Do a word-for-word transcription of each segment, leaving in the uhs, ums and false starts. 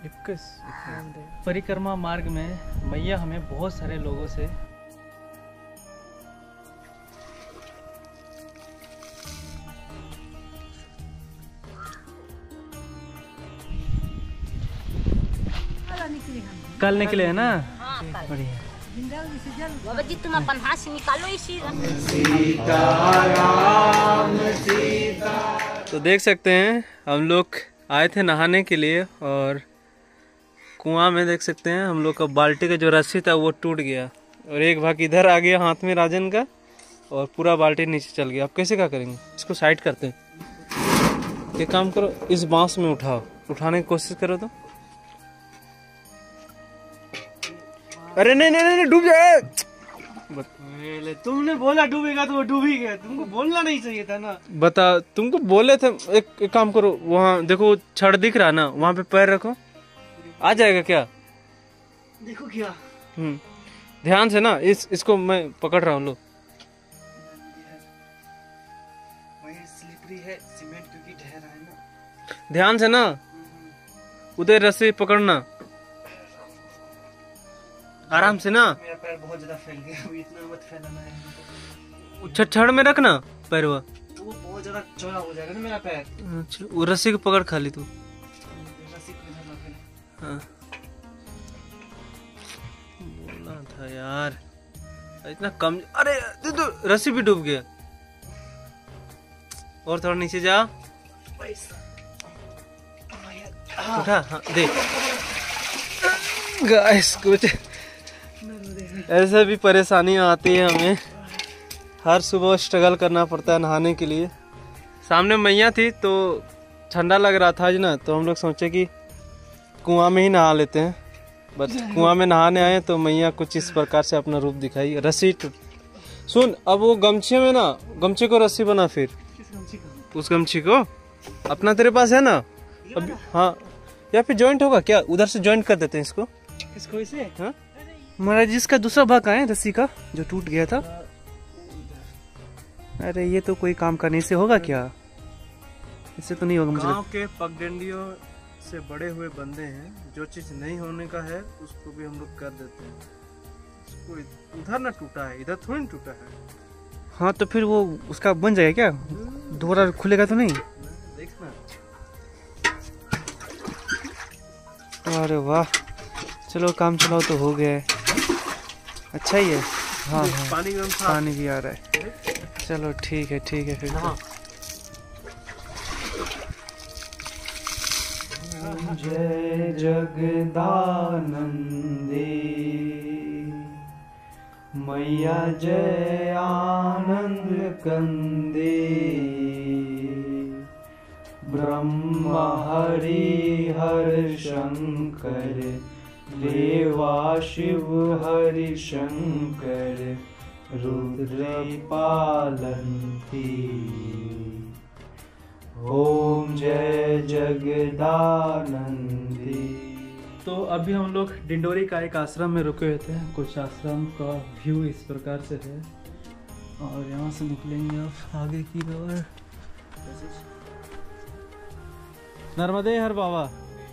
इक्कीस। परिक्रमा मार्ग में मैया हमें बहुत सारे लोगों से कल निकले है ना। हाँ, कल। बढ़िया। बाबा जी तुम अपन हाथ से निकालो इसी। तो देख सकते हैं हम लोग आए थे नहाने के लिए और कुआं में देख सकते हैं हम लोग का बाल्टी का जो रस्सी था वो टूट गया और एक भाग इधर आ गया हाथ में राजन का और पूरा बाल्टी नीचे चल गया। अब कैसे क्या करेंगे, इसको साइड करते हैं। एक काम करो, इस बांस में उठाओ, उठाने की कोशिश करो तो। अरे नहीं नहीं नहीं डूब जाए। तुमने बोला डूबेगा तो वो डूब ही गया, तुमको बोलना नहीं चाहिए था ना। बता, तुमको बोले थे। एक, एक काम करो, वहाँ देखो छड़ दिख रहा ना, वहाँ पे पैर रखो, आ जाएगा क्या? देखो क्या। हम्म ध्यान से ना, इस इसको मैं पकड़ रहा हूँ। लो स्लिपरी है सीमेंट क्योंकि ठहरा है ना। ध्यान से ना, उधर रस्सी पकड़ना आराम से ना। मेरा पैर बहुत ज्यादा फैल गया, इतना मत फैलाना है। छड़ छड़ में रखना पैर, वो वो बहुत ज्यादा चौड़ा हो जाएगा ना मेरा पैर। अच्छा, वो रस्सी को पकड़ खाली तू। रस्सी को इधर रख ले। हाँ बोला था यार, इतना कम। अरे तो रस्सी भी डूब गया। और थोड़ा नीचे जा, उठा। हाँ दे गाइस, कुछ ऐसे भी परेशानियां आती है हमें। हर सुबह स्ट्रगल करना पड़ता है नहाने के लिए। सामने मैया थी तो ठंडा लग रहा था आज ना, तो हम लोग सोचे कि कुआं में ही नहा लेते हैं। बस कुआं में नहाने आए तो मैया कुछ इस प्रकार से अपना रूप दिखाई। रस्सी टूट। सुन, अब वो गमछे में ना, गमछे को रस्सी बना, फिर उस गमछी को अपना तेरे पास है ना अब। हाँ, या फिर जॉइंट होगा क्या, उधर से जॉइंट कर देते हैं इसको। इसको इसे हाँ महाराज, जिसका दूसरा भाग है रस्सी का जो टूट गया था। अरे ये तो कोई काम करने से होगा क्या? इससे तो नहीं होगा मुझे। गांव के पगडंडियों से बड़े हुए बंदे हैं, जो चीज नहीं होने का है उसको भी हम लोग कर देते हैं। इसको उधर ना टूटा है, इधर थोड़ी टूटा है। हाँ तो फिर वो उसका बन जाएगा क्या, दोबारा खुलेगा तो नहीं? देखना। अरे वाह, चलो काम चलाओ तो हो गया है। अच्छा ही है। हाँ हाँ, पानी पानी भी आ रहा है। चलो ठीक है ठीक है फिर। जय जगदानंदी मैया, जय आनंद कंदे। ब्रह्मा हरि हर शंकर, देवा शिव हरि शंकर, रुद्र पालंती। ओम जय जगदानंदी। तो अभी हम लोग डिंडोरी का एक आश्रम में रुके हुए थे। कुछ आश्रम का व्यू इस प्रकार से है और यहाँ से निकलेंगे अब आगे की ओर। नर्मदे हर बाबा।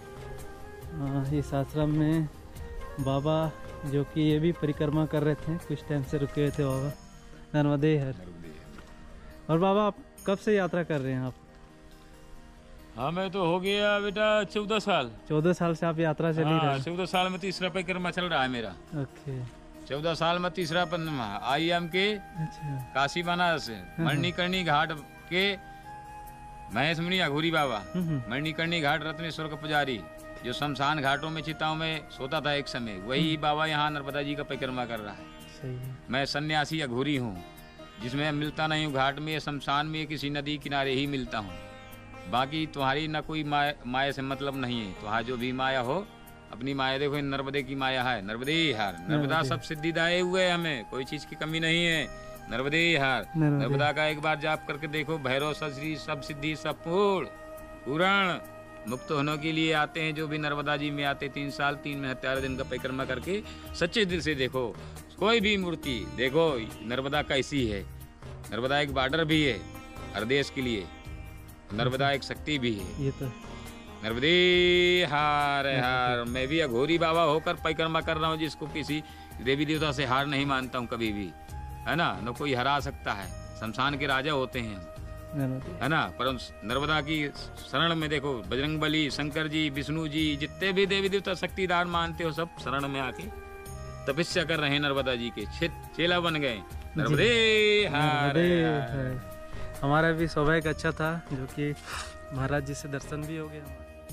इस आश्रम में बाबा, जो कि ये भी परिक्रमा कर रहे थे, कुछ टाइम से रुके हुए थे बाबा। नर्मदे हर। और बाबा आप कब से यात्रा कर रहे हैं आप? हाँ मैं तो हो गया बेटा चौदह साल। चौदह साल से आप यात्रा चली रहे हैं? चौदह साल में तीसरा परिक्रमा चल रहा है मेरा। ओके। चौदह साल में तीसरा परिक्रमा आई एम के। अच्छा। काशी बनारस मणिकर्णी घाट के महेश मुनि अघोरी बाबा, मणिकर्णी घाट रत्नेश्वर का पुजारी, जो शमशान घाटों में चिताओं में सोता था एक समय, वही बाबा यहाँ नर्मदा जी का परिक्रमा कर रहा है। सही है। मैं सन्यासी अघोरी हूँ, जिसमें मिलता नहीं हूँ घाट में, शमशान में, किसी नदी किनारे ही मिलता हूँ। बाकी तुम्हारी न कोई माया, माया से मतलब नहीं है। तुम्हारा जो भी माया हो, अपनी माया देखो, नर्मदे की माया है। नर्मदे हार, नर्मदा सब सिद्धि दाए हुए है, हमें कोई चीज की कमी नहीं है। नर्मदे हार, नर्मदा का एक बार जाप करके देखो, भैरव सश्री सब सिद्धि सब पूर्ण पूर्ण मुक्त होने के लिए आते हैं। जो भी नर्मदा जी में आते, तीन साल तीन महीने तेरह दिन का परिक्रमा करके सच्चे दिल से देखो, कोई भी मूर्ति देखो, नर्मदा कैसी है। नर्मदा एक बॉर्डर भी है हर देश के लिए, नर्मदा एक शक्ति भी है। ये तो नर्मदे हार हार। मैं भी अघोरी बाबा होकर परिक्रमा कर रहा हूँ, जिसको किसी देवी देवता से हार नहीं मानता हूँ कभी भी, है ना। न कोई हरा सकता है, शमशान के राजा होते हैं, है ना। पर नर्मदा की शरण में देखो, बजरंग बली, शंकर जी, विष्णु जी, जितने भी देवी देवता शक्तिदान मानते हो, सब शरण में आके तपस्या कर रहे हैं नर्मदा जी के, चेला बन गए। नर्मदे हार हार। हमारा भी सौभाग्य अच्छा था, जो कि महाराज जी से दर्शन भी हो गया।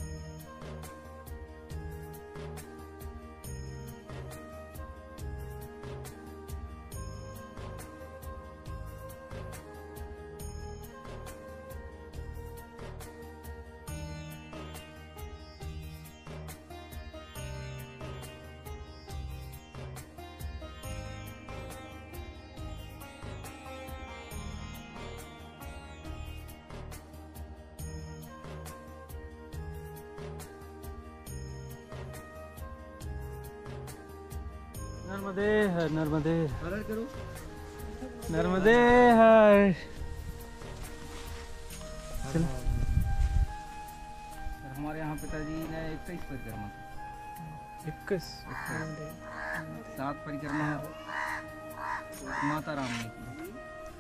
नर्मदे हर, नर्मदे करो, नर्मदे हर। हमारे यहाँ पिताजी ने इक्कीस परिक्रमा, इक्कीस सात परिक्रमा माता राम ने की।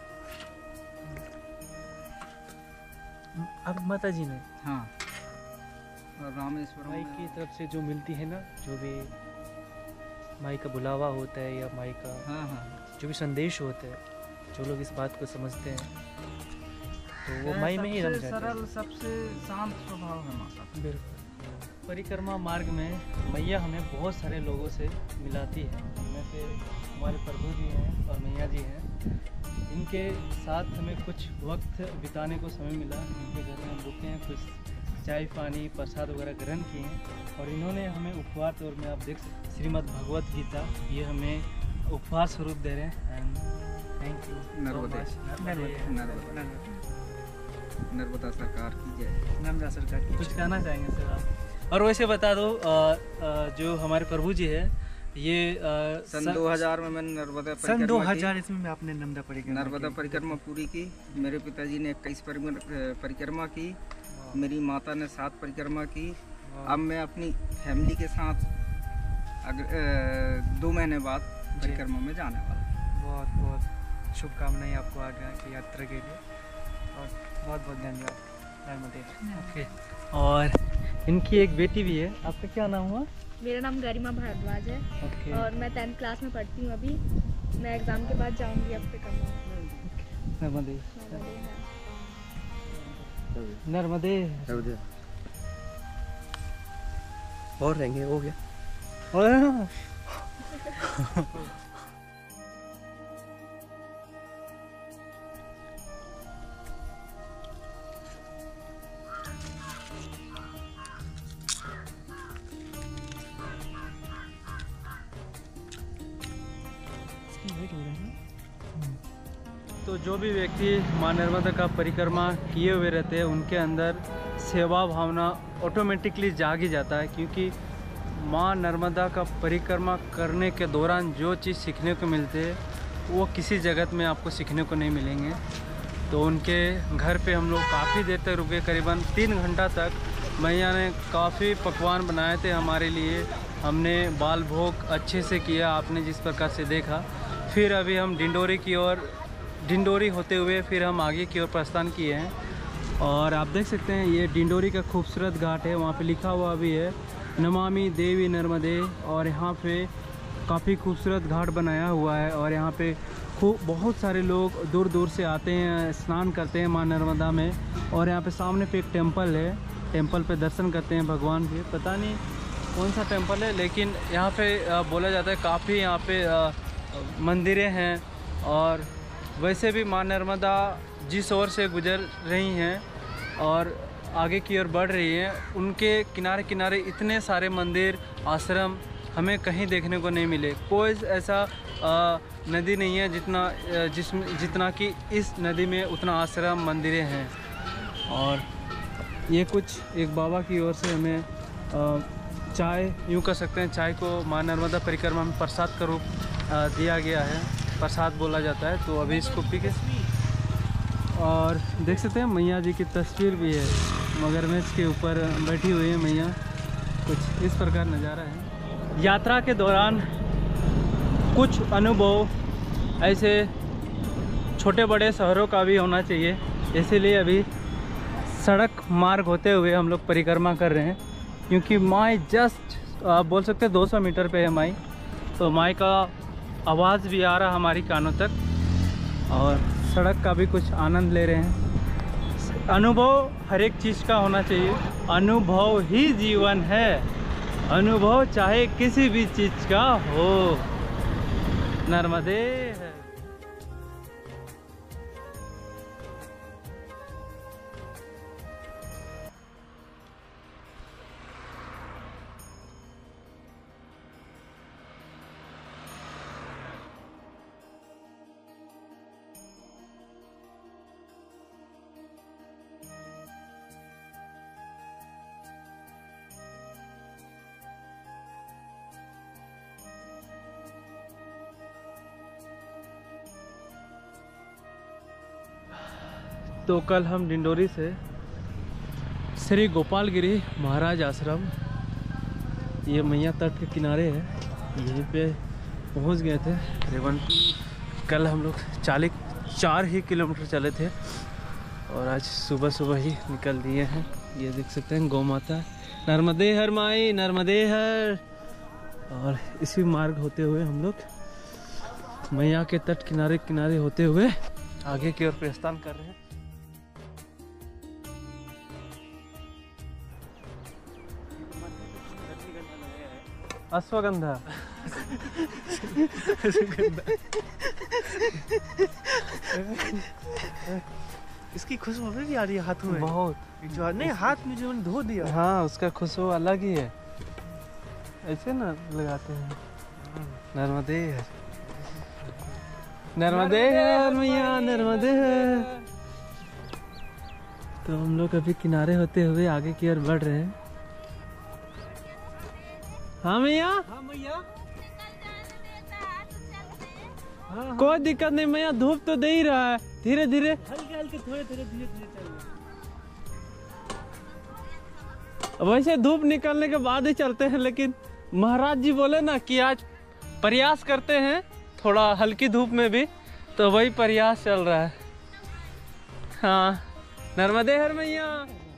अब माता जी ने, हाँ, और रामेश्वरम माई की तरफ से जो मिलती है ना, जो भी माई का बुलावा होता है या माई का हाँ हाँ जो भी संदेश होता है, जो लोग इस बात को समझते हैं तो वो माई में ही रम जाते हैं। सरल, सबसे शांत स्वभाव है माता। बिल्कुल। परिक्रमा मार्ग में मैया हमें बहुत सारे लोगों से मिलाती है, उनमें से हमारे प्रभु जी हैं और मैया जी हैं। इनके साथ हमें कुछ वक्त बिताने को समय मिला, इनके घर में हम रुके हैं, कुछ चाय पानी प्रसाद वगैरह ग्रहण किए हैं, और इन्होंने हमें उपहार तौर में, आप देख सकते श्रीमद् भगवत गीता, ये हमें उपहार स्वरूप दे रहे हैं। And thank you. Narmade Narmada Narmada सरकार की जय। नर्मदा सरकार की। कुछ कहना चाहेंगे सर आप? और वैसे बता दो, आ, आ, जो हमारे प्रभु जी है, ये आ, सन दो हज़ार में मैंने नर्मदा सन दो हज़ार इसमें में आपने नर्मदा परिक्रमा नर्मदा परिक्रमा पूरी की। मेरे पिताजी ने इक्कीस परिक्रमा की, मेरी माता ने सात परिक्रमा की। अब मैं अपनी फैमिली के साथ अगर दो महीने बाद परिक्रमा में जाने वाला हूँ। बहुत बहुत शुभकामनाएं आपको आगे की यात्रा के लिए, और बहुत बहुत धन्यवाद नर्मदे। ओके। और इनकी एक बेटी भी है, आपका क्या नाम हुआ? मेरा नाम गरिमा भारद्वाज है। ओके। और मैं टेंथ क्लास में पढ़ती हूँ अभी। मैं एग्ज़ाम के बाद जाऊँगी अब पे करना। नर्मदे नर्मदे नर्मदे और रहेंगे, हो गया। और तो जो भी व्यक्ति माँ नर्मदा का परिक्रमा किए हुए रहते हैं, उनके अंदर सेवा भावना ऑटोमेटिकली जाग ही जाता है, क्योंकि माँ नर्मदा का परिक्रमा करने के दौरान जो चीज़ सीखने को मिलते हैं वो किसी जगत में आपको सीखने को नहीं मिलेंगे। तो उनके घर पे हम लोग काफ़ी देर तक रुके, करीबन तीन घंटा तक। मैया ने काफ़ी पकवान बनाए थे हमारे लिए, हमने बाल भोग अच्छे से किया, आपने जिस प्रकार से देखा। फिर अभी हम डिंडोरी की ओर डिंडोरी होते हुए फिर हम आगे की ओर प्रस्थान किए हैं। और आप देख सकते हैं ये डिंडोरी का खूबसूरत घाट है, वहाँ पे लिखा हुआ भी है नमामि देवी नर्मदे। और यहाँ पे काफ़ी खूबसूरत घाट बनाया हुआ है, और यहाँ पे खूब बहुत सारे लोग दूर दूर से आते हैं, स्नान करते हैं माँ नर्मदा में। और यहाँ पे सामने पे एक टेम्पल है, टेम्पल पे दर्शन करते हैं भगवान के। पता नहीं कौन सा टेम्पल है, लेकिन यहाँ पे बोला जाता है काफ़ी यहाँ पे मंदिरें हैं। और वैसे भी माँ नर्मदा जिस ओर से गुजर रही हैं और आगे की ओर बढ़ रही हैं, उनके किनारे किनारे इतने सारे मंदिर आश्रम हमें कहीं देखने को नहीं मिले। कोई ऐसा आ, नदी नहीं है जितना जिसमें जितना कि इस नदी में उतना आश्रम मंदिरें हैं। और ये कुछ एक बाबा की ओर से हमें आ, चाय, यूँ कर सकते हैं चाय को माँ नर्मदा परिक्रमा में प्रसाद का रूप दिया गया है, प्रसाद बोला जाता है। तो अभी इसको पी के, और देख सकते हैं मैया जी की तस्वीर भी है। मगरमच्छ के ऊपर बैठी हुई है मैया। कुछ इस प्रकार नज़ारा है। यात्रा के दौरान कुछ अनुभव ऐसे छोटे बड़े शहरों का भी होना चाहिए, इसीलिए अभी सड़क मार्ग होते हुए हम लोग परिक्रमा कर रहे हैं, क्योंकि माई जस्ट आप बोल सकते हैं दो सौ मीटर पे है माई, तो माई का आवाज़ भी आ रहा हमारी कानों तक और सड़क का भी कुछ आनंद ले रहे हैं। अनुभव हर एक चीज़ का होना चाहिए, अनुभव ही जीवन है, अनुभव चाहे किसी भी चीज़ का हो। नर्मदे है। तो कल हम डिंडोरी से श्री गोपालगिरी महाराज आश्रम, ये मैया तट के किनारे है, यहीं पे पहुंच गए थे। करीबन कल हम लोग चालीस चार ही किलोमीटर चले थे और आज सुबह सुबह ही निकल दिए हैं। ये देख सकते हैं गौ माता, नर्मदे हर माई नर्मदे हर। और इसी मार्ग होते हुए हम लोग मैया के तट किनारे किनारे होते हुए आगे की ओर प्रस्थान कर रहे हैं। अश्वगंधा इसकी खुशबू हमें भी आ रही है हाथों में बहुत, जो नहीं हाथ में जो धो दिया। हाँ उसका खुशबू अलग ही है, ऐसे ना लगाते हैं। नर्मदे है नर्मदे है मैया नर्मदे है। तो हम लोग अभी किनारे होते हुए आगे की ओर बढ़ रहे हैं। हाँ मैया, हाँ मैया, कोई दिक्कत नहीं मैया, धूप तो दे ही रहा है, धीरे धीरे हल्के हल्के थोड़े थोड़े धीरे धीरे चल। वैसे धूप निकलने के बाद ही चलते हैं, लेकिन महाराज जी बोले ना कि आज प्रयास करते हैं थोड़ा हल्की धूप में भी, तो वही प्रयास चल रहा है। हाँ नर्मदे हर मैया।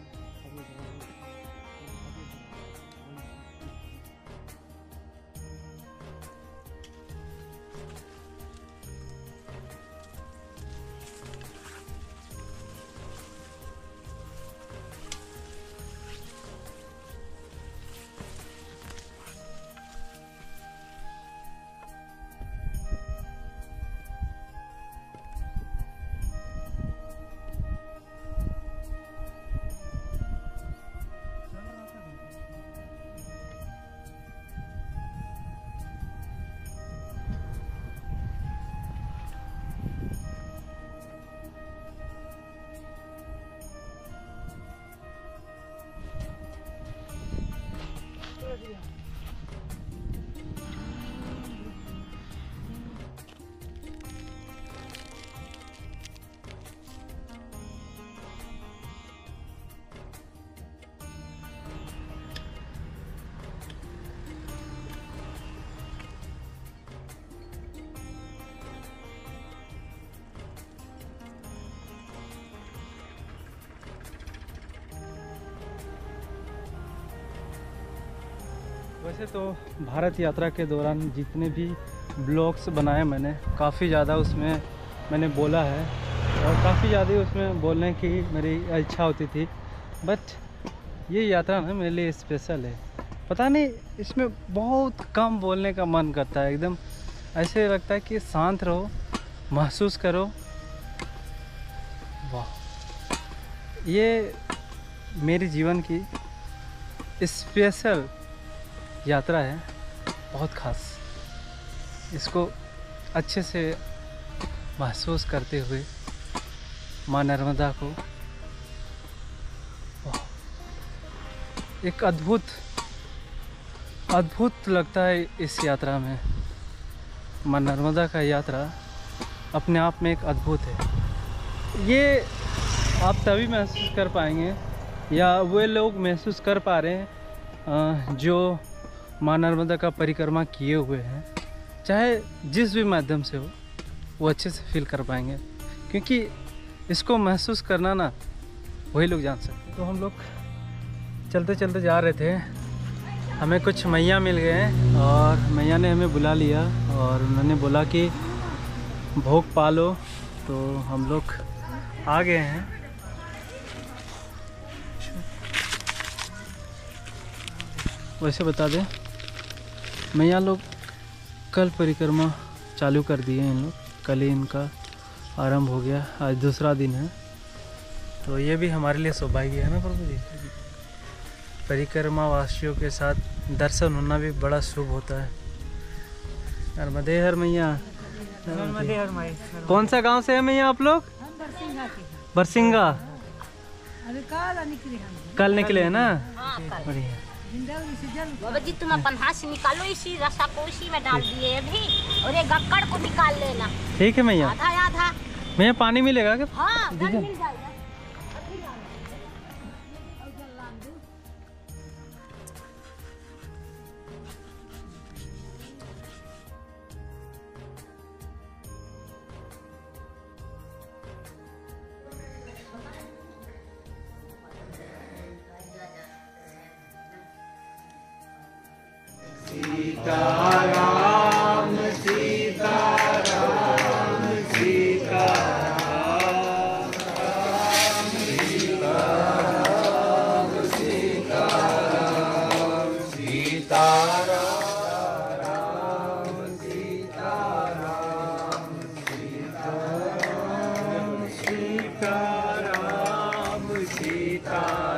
वैसे तो भारत यात्रा के दौरान जितने भी ब्लॉग्स बनाए मैंने, काफ़ी ज़्यादा उसमें मैंने बोला है और काफ़ी ज़्यादा उसमें बोलने की मेरी इच्छा होती थी, बट ये यात्रा ना मेरे लिए स्पेशल है। पता नहीं इसमें बहुत कम बोलने का मन करता है, एकदम ऐसे लगता है कि शांत रहो, महसूस करो। वाह, ये मेरे जीवन की स्पेशल यात्रा है, बहुत ख़ास। इसको अच्छे से महसूस करते हुए माँ नर्मदा को, एक अद्भुत अद्भुत लगता है इस यात्रा में। माँ नर्मदा का यात्रा अपने आप में एक अद्भुत है। ये आप तभी महसूस कर पाएंगे या वे लोग महसूस कर पा रहे हैं अ, जो माँ नर्मदा का परिक्रमा किए हुए हैं, चाहे जिस भी माध्यम से हो, वो अच्छे से फील कर पाएंगे, क्योंकि इसको महसूस करना ना वही लोग जान सकते हैं। तो हम लोग चलते चलते जा रहे थे, हमें कुछ मैया मिल गए हैं और मैया ने हमें बुला लिया और उन्होंने बोला कि भोग पालो, तो हम लोग आ गए हैं। वैसे बता दें, मैया लोग कल परिक्रमा चालू कर दिए हैं, इन लोग कल ही इनका आरंभ हो गया, आज दूसरा दिन है। तो ये भी हमारे लिए सौभाग्य है ना प्रभु जी, परिक्रमा वासियों के साथ दर्शन होना भी बड़ा शुभ होता है। नर्मदे हर मैया, नर्मदे हर माई। कौन सा गांव से है मैया आप लोग? बरसिंगा। कल निकले है ना? हाँ, कल। बढ़िया। बाबा जी तुम अपन हाथ से निकालो इसी रसा को, इसी में डाल दिए अभी, और ये गक्कड़ को निकाल लेना। ठीक है मैया। आधा आधा। मैया पानी मिलेगा क्या? हाँ, जल मिल जाएगा। सीता